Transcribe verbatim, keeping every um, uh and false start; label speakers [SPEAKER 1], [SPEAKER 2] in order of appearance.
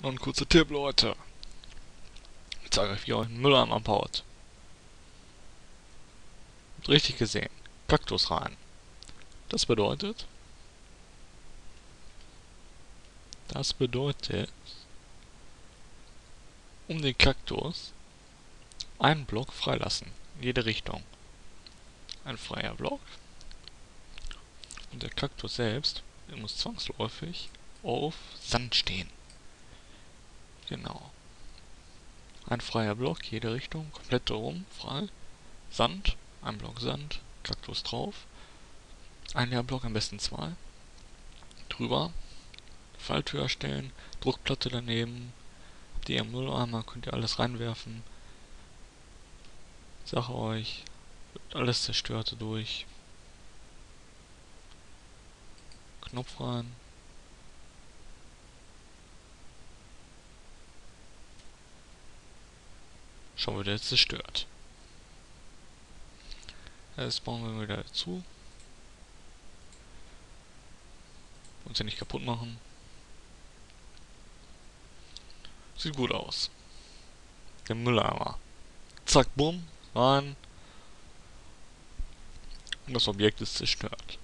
[SPEAKER 1] Noch ein kurzer Tipp, Leute. Ich zeige euch, wie ihr euren Mülleimer baut. Habt richtig gesehen. Kaktus rein. Das bedeutet... Das bedeutet... Um den Kaktus einen Block freilassen. In jede Richtung. Ein freier Block. Und der Kaktus selbst, der muss zwangsläufig auf Sand stehen. Genau. Ein freier Block, jede Richtung, komplett darum, frei. Sand, ein Block Sand, Kaktus drauf. Ein Leerblock, am besten zwei. Drüber. Falltür erstellen, Druckplatte daneben. Habt ihr im Mülleimer, könnt ihr alles reinwerfen. Sage euch, wird alles zerstört durch. Knopf rein. Schon wieder zerstört. Das bauen wir wieder dazu. Uns ja nicht kaputt machen. Sieht gut aus. Der Mülleimer. Zack, bumm, rein. Und das Objekt ist zerstört.